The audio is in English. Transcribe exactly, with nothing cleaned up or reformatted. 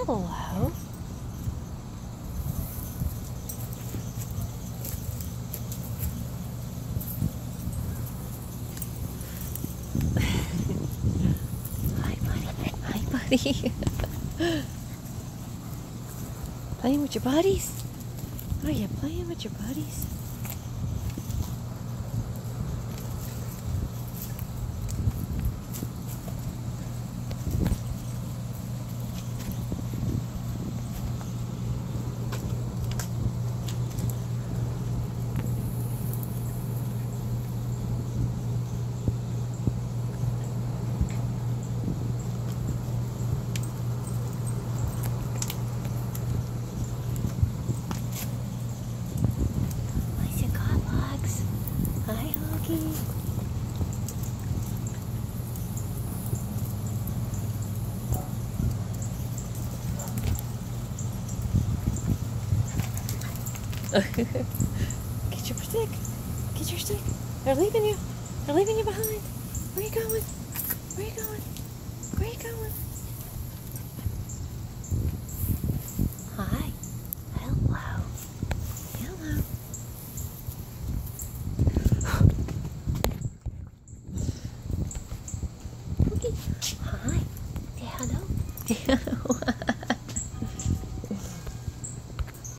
Hello. Hi, buddy. Hi, buddy. Playing with your buddies? Are you playing with your buddies? Where's your car box? Hi, Huggy. Get your stick. Get your stick. They're leaving you. They're leaving you behind. Where are you going? Where are you going? Where are you going? Hi. Hello. Hello. Okay. Hi. Say hello.